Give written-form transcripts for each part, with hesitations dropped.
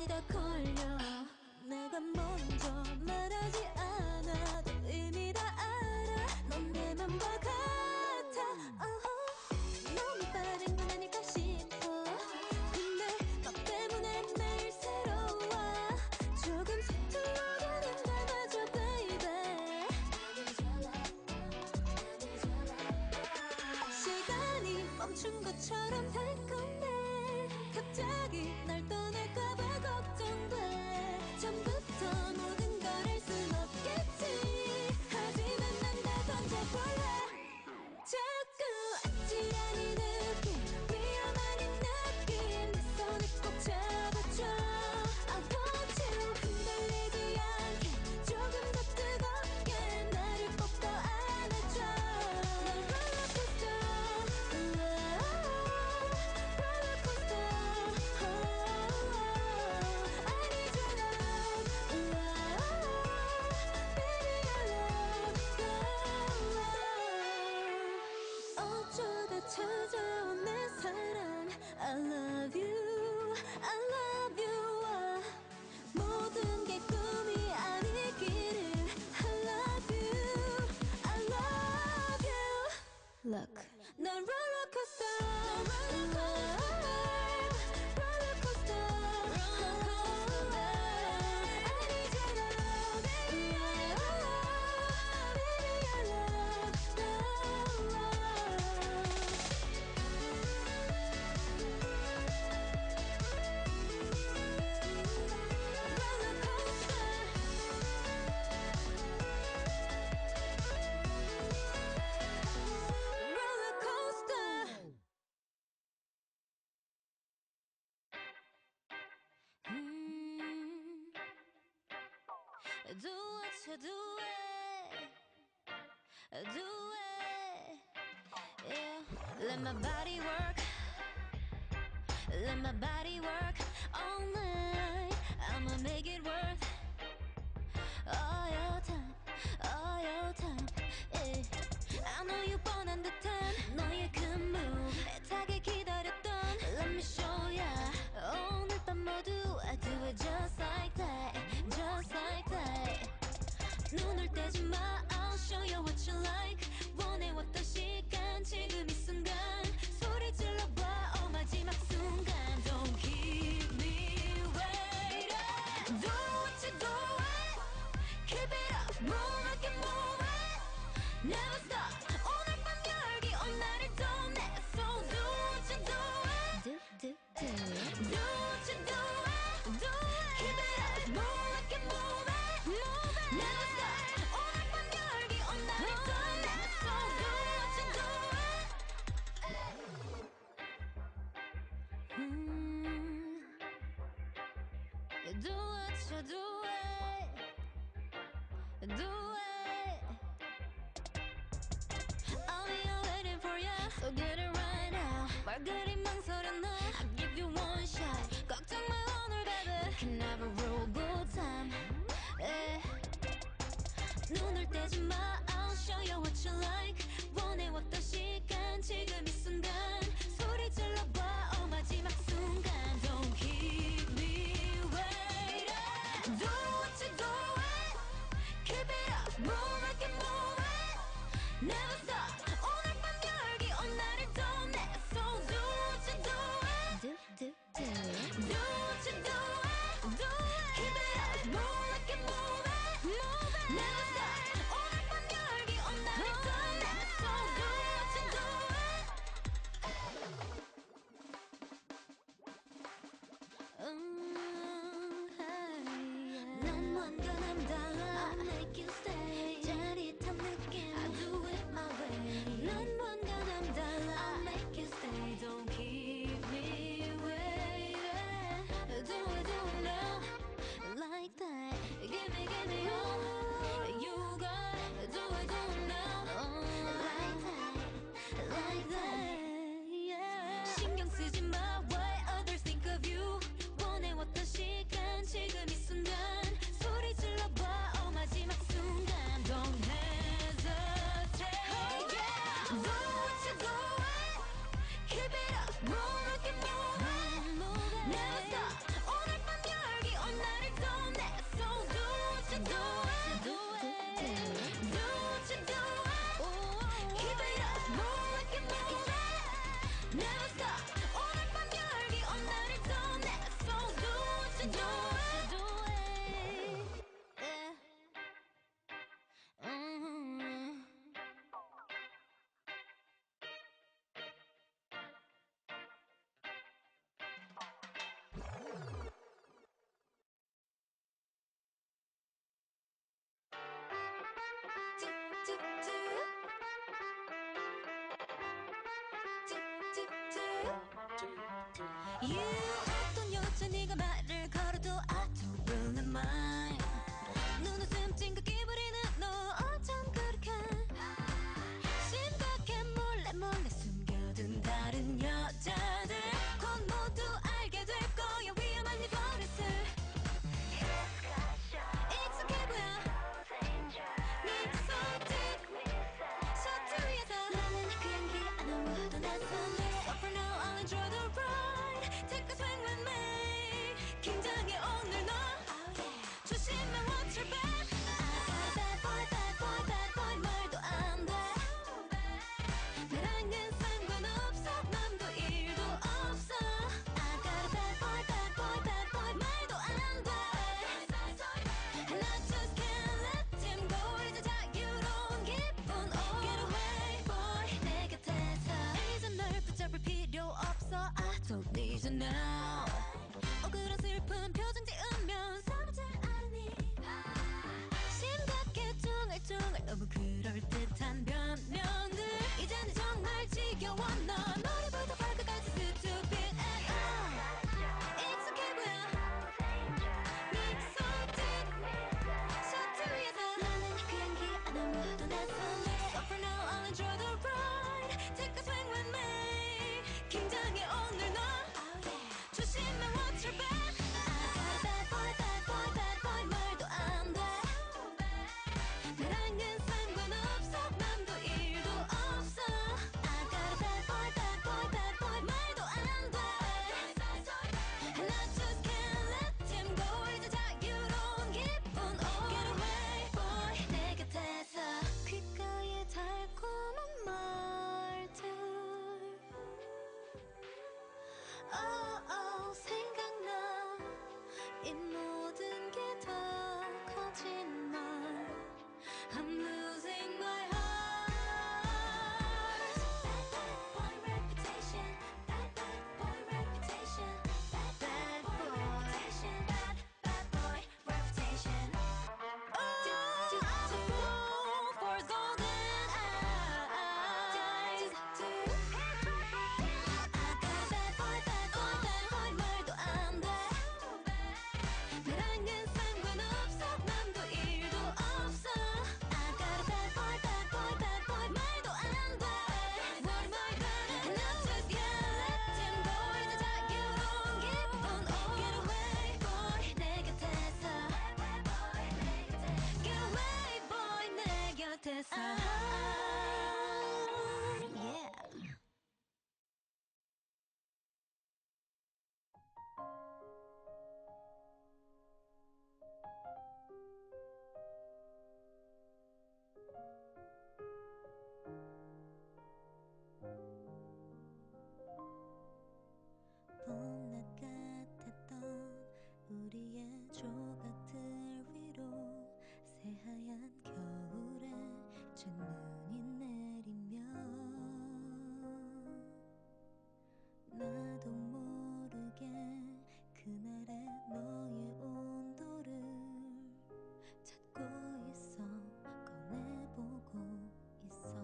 시간이 더 걸려. 내가 먼저 말하지 않아도 이미 다 알아. 넌 내 맘과 같아. 너무 빠른 건 아닐까 싶어. 근데 너 때문에 매일 새로워. 조금 서툴러가는 날 봐줘 baby. 시간이 멈춘 것처럼 달콤해. 갑자기 날 떠날까봐 걱정돼. 처음부터 모든 걸 알 순 없겠지. 하지만 난 다 던져볼래. 자꾸 아찔한 이 느낌, 위험한 이 느낌, 내 손을 꼭 잡아줘. I want you. 흔들리지 않게 조금 더 뜨겁게 나를 꼭 더 안아줘. 넌 롤러코스터, 롤러코스터. I need your love, baby I love you. 어쩌다 찾아온 내 사랑, I love you, I love you. 모든 게 꿈이 아니기를. I love you, I love you. Look, 넌 롤러코스터, 롤러코스터. I need your love, baby I do what you do it, do it, yeah. Let my body work, let my body work all night. I'ma make it worth all your time, all your time, yeah. I know you 뻔한 듯한 너의 그 move, 애타게 기다렸던 Let me show ya. 오늘 밤 모두 I do it just like that, just like that. 눈을 떼지 마, I'll show you what you like. 원해왔던 시간, 지금 이 순간. 소리 질러봐, 마지막 순간. Don't keep me waiting. Do what you do it, keep it up, move like you move it. Never stop, 오늘 밤 열기 온 나를 더 내. So do what you do it, do what you do it, do it. Keep it up, move like you move it, move it. Never stop, 오늘 밤 열기 온 나를 더 내. So do what you do it. You do what you do it, do it. I'll be all waiting for ya, so get it right now. 말 그리 망설여 너, I'll give you one shot. 걱정 마 오늘 baby, can never rule good time, yeah. 눈을 떼지 마, I'll show you what you like. 원해왔던 시간, 지금 이 순간. 소리 질러봐, 마지막 순간. Don't keep me waiting. Do what you do it, keep it up, move like you move it. Never stop, 오늘 밤 열기 온 나를 더 내. So do what you do it, do what you do it, do it. Keep it up, move like you move it, move it. Never stop, 오늘 밤 열기 온 나를 더 내. So do what you do it. 난 뭔가 남달라. I'll make you stay. 짜릿한 느낌, I do it my way. 난 뭔가 남달라. I'll make you stay. Don't keep me waiting. Do it now, like that. Give me all you got. Do it now, like that, like that, yeah. 신경 쓰지 마, why others think of you. 원해왔던 시간, 지금 이 순간. 소리 질러봐, 마지막 순간. Don't hesitate. 어떤 여자 네가 말을 걸어도 I don't really mind. 눈웃음 찡긋 끼부리는 너 어쩜 그렇게 심각해. 몰래 몰래 숨겨둔 다른 여자들 곧 모두 알게 될 거야. 위험한 네 버릇을 익숙해 보여. 네 손짓 셔츠 위에서 나는 그 향기 아무도 낯선데. So for now I'll enjoy the ride. Take a swing with me. 긴장해 오늘 너 조심해 watch your back. I got a bad boy bad boy bad boy 말도 안 돼. 나랑은 상관없어 맘도 일도 없어. I got a bad boy bad boy bad boy 말도 안 돼. And I just can't let him go. 이제 자유로운 기분. Oh get away boy 내 곁에서 이제 널 붙잡을 필요 없어. I don't need you now. 억울한 슬픈 표정 지으면 서로 잘 아니. 심각해 쫑알쫑알 너무 그럴듯한 변명들. 이제는 정말 지겨워 너. 머리부터 발끝까지 stupid at all. 익숙해 보여. 네 손짓 셔츠 위에서 나는 그 향기 아무도 낯선데. So for now I'll enjoy the ride. Take a swing with me. 긴장해 오늘 너 조심해 watch your back. I got a bad boy bad boy bad boy 말도 안 돼. 나랑은 상관없어 맘도 일도 없어. I got a bad boy bad boy bad boy 말도 안 돼. And I just can't let him go. 이제 자유로운 기분. Oh get away boy 내 곁에서 귓가에 달콤한 말들. 생각나. 이 모든 게 다 거짓말. I'm losing my heart. Bad boy reputation. Bad boy reputation. Bad boy reputation. Bad boy reputation. For golden eyes. I got a bad boy bad boy bad boy 말도 안 돼. 나랑은 상관없어 맘도 일도 없어. I got a bad boy bad boy bad boy 말도 안 돼. What am I gonna do? And I just can't let him go. 이제 자유로운 기분. Oh get away boy 내 곁에서. Get away boy 내 곁에서. Yeah. 봄낮 같았던 우리의 조각들 위로 새하얀 겨울에 첫눈이 내리면 나도 모르게 그날의 너의 온도를 찾고 있어. 꺼내보고 있어.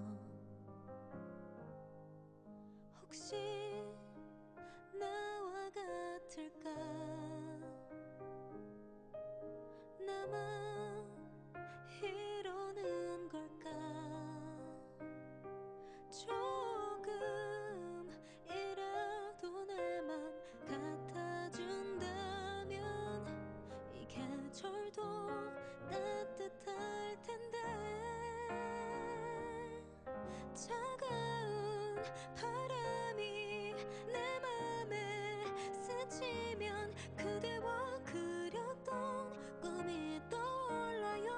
혹시 나와 같을까. 나만 이러는 걸까. 조금이라도 나만 같아준다면 이 계절도 따뜻할 텐데. 차가운 바람이 내 맘에 스치면 그대와 그렸던 꿈이 떠올라요.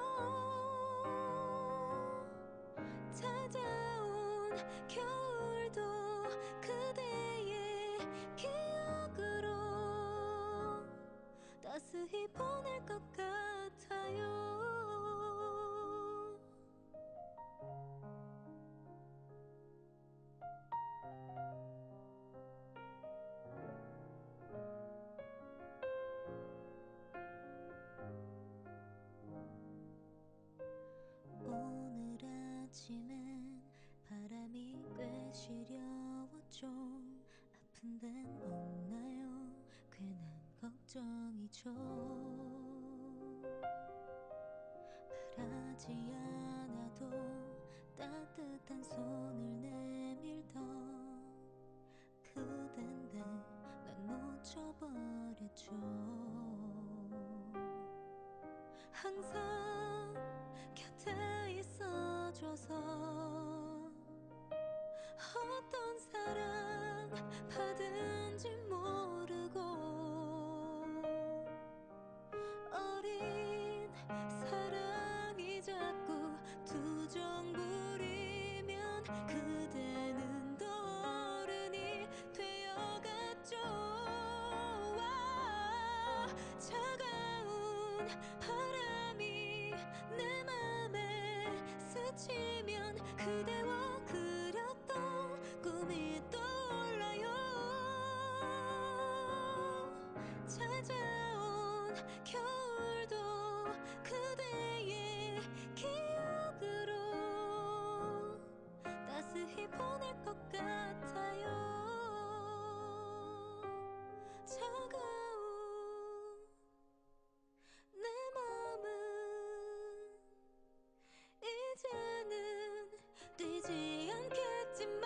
찾아온 겨울도 그대의 기억으로 따스히 보낼 것 같아요. 오늘 아침엔 바람이 꽤 시려워 좀 아픈 데는 없나요? 걱정이죠. 말하지 않아도 따뜻한 손을 내밀던 그댄데 난 놓쳐버렸죠. 항상 곁에 있어줘서 어떤 사랑 받은지 모르고 어린 사랑이 자꾸 투정 부리면 그대는 더 어른이 되어갔죠. 와, 차가운 바람이 내 맘에 스치면 그대와 그렸던 꿈이 떠올라요. 찾아온 겨울도 그대의 기억으로 따스히 보낼 것 같아요. 차가운 내 맘은 이제는 뛰지 않겠지만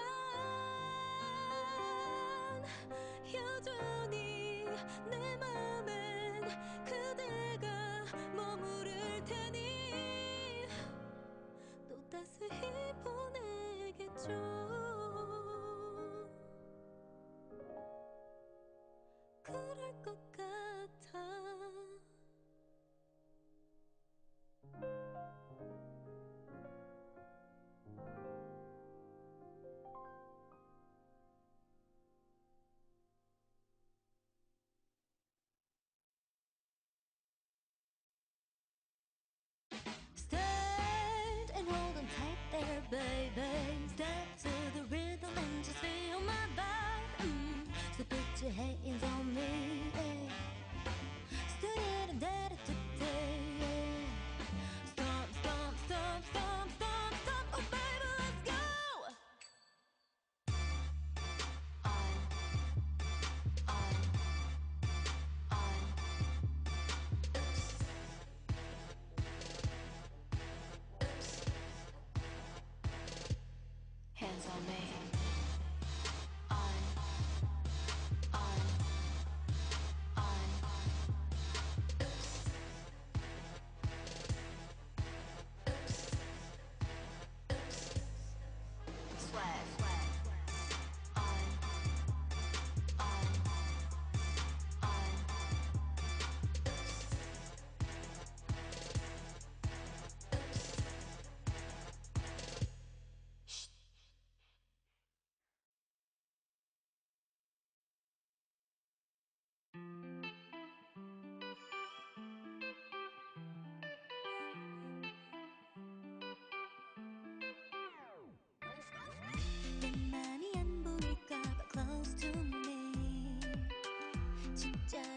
여전히 내 맘엔 그대가 머무를 테니 또 따스히 보내겠죠. 그럴 것 같아. Stand and hold on tight there, baby. Step to the rhythm and just feel my vibe. So put your hands on me. Stood and did it today. Stomp, stomp, stomp, stomp, stomp, stomp. Oh, baby, let's go. Hands on me. 내 맘이 안 보일까봐 close to me. 진짜